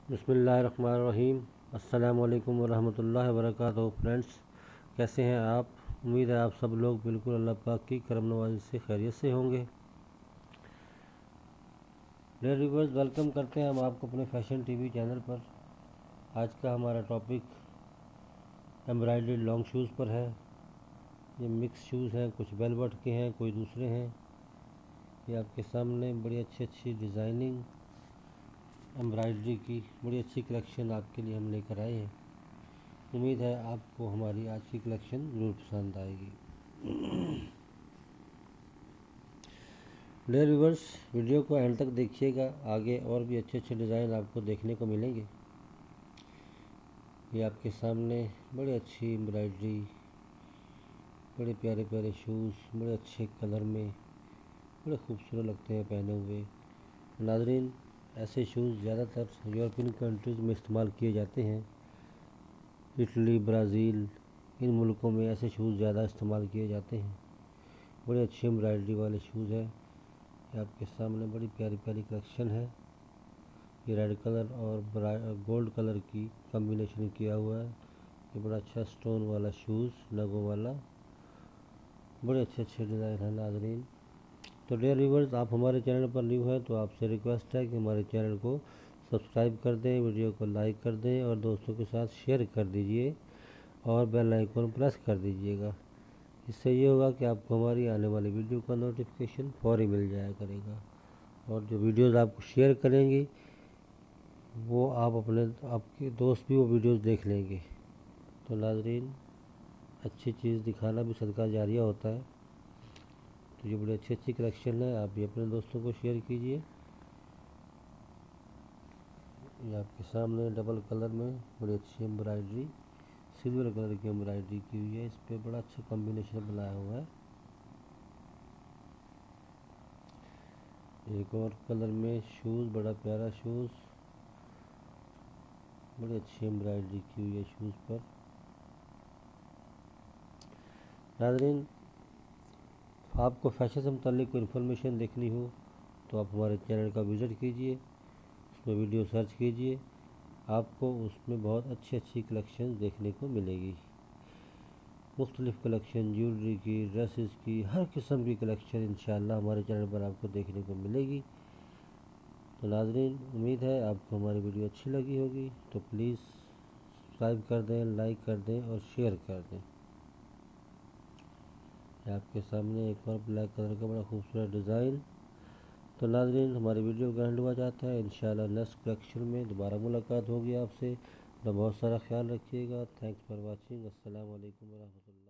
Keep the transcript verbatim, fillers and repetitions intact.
बिस्मिल्लाहिर्रहमानिर्रहीम। अस्सलाम वालेकुम वरहमतुल्लाहि वबरकातुहू। फ्रेंड्स, कैसे हैं आप? उम्मीद है आप सब लोग बिल्कुल अल्लाह पाक की करम नवाज़ी से खैरियत से होंगे। डियर व्यूअर्स, वेलकम करते हैं हम आपको अपने फैशन टीवी चैनल पर। आज का हमारा टॉपिक एम्ब्रॉयडरी लॉन्ग शूज़ पर है। ये मिक्स शूज़ हैं, कुछ वेलवेट के हैं, कोई दूसरे हैं। ये आपके सामने बड़ी अच्छी अच्छी डिज़ाइनिंग एम्ब्रॉयडरी की बड़ी अच्छी कलेक्शन आपके लिए हम लेकर आए हैं। उम्मीद है आपको हमारी आज की कलेक्शन ज़रूर पसंद आएगी। डियर व्यूअर्स, वीडियो को एंड तक देखिएगा, आगे और भी अच्छे अच्छे डिज़ाइन आपको देखने को मिलेंगे। ये आपके सामने बड़ी अच्छी एम्ब्रॉयडरी, बड़े प्यारे प्यारे शूज़, बड़े अच्छे कलर में, बड़े खूबसूरत लगते हैं पहने हुए। नाज़रीन, ऐसे शूज़ ज़्यादातर यूरोपियन कंट्रीज़ में इस्तेमाल किए जाते हैं। इटली, ब्राज़ील, इन मुल्कों में ऐसे शूज़ ज़्यादा इस्तेमाल किए जाते हैं। बड़े अच्छे एम्ब्रॉयडरी वाले शूज़ हैं। ये आपके सामने बड़ी प्यारी प्यारी कलेक्शन है। ये रेड कलर और गोल्ड कलर की कॉम्बिनेशन किया हुआ है। ये बड़ा अच्छा स्टोन वाला शूज़, नगों वाला, बड़े अच्छे अच्छे डिज़ाइन हैं नाज़रीन। तो डियर व्यूअर्स, आप हमारे चैनल पर न्यू हैं तो आपसे रिक्वेस्ट है कि हमारे चैनल को सब्सक्राइब कर दें, वीडियो को लाइक कर दें और दोस्तों के साथ शेयर कर दीजिए और बेल आइकन प्रेस कर दीजिएगा। इससे ये होगा कि आपको हमारी आने वाली वीडियो का नोटिफिकेशन फौरी मिल जाया करेगा और जो वीडियोस आप शेयर करेंगी वो आप अपने आपके दोस्त भी वो वीडियोस देख लेंगे। तो नाज़रीन, अच्छी चीज़ दिखाना भी सदका जारिया होता है। तो ये बड़ी अच्छी अच्छी कलेक्शन है, आप भी अपने दोस्तों को शेयर कीजिए। ये आपके सामने डबल कलर में बड़ी अच्छी एम्ब्रॉयडरी, सिल्वर कलर की एम्ब्रॉयडरी की हुई है। इस पर बड़ा अच्छा कॉम्बिनेशन बनाया हुआ है। एक और कलर में शूज़, बड़ा प्यारा शूज़, बड़ी अच्छी एम्ब्रॉयडरी की हुई है शूज़ पर। नाज़रीन, आपको फैशन से मुताल्लिक़ कोई इन्फॉर्मेशन देखनी हो तो आप हमारे चैनल का विज़िट कीजिए, उसमें वीडियो सर्च कीजिए, आपको उसमें बहुत अच्छी अच्छी कलेक्शन देखने को मिलेगी। मुख्तलिफ़ कलेक्शन, ज्वेलरी की, ड्रेसेस की, हर किस्म की कलेक्शन इंशाअल्लाह हमारे चैनल पर आपको देखने को मिलेगी। तो नाज़रीन, उम्मीद है आपको हमारी वीडियो अच्छी लगी होगी। तो प्लीज़ सब्सक्राइब कर दें, लाइक कर दें और शेयर कर दें। आपके सामने एक और ब्लैक कलर का बड़ा खूबसूरत डिज़ाइन। तो नाज़रीन, हमारी वीडियो का एंड हुआ जाता है। इंशाअल्लाह नेक्स्ट कलेक्शन में दोबारा मुलाकात होगी आपसे। तो बहुत सारा ख्याल रखिएगा। Thanks for watching. अस्सलाम वालेकुम वरहमतुल्लाह।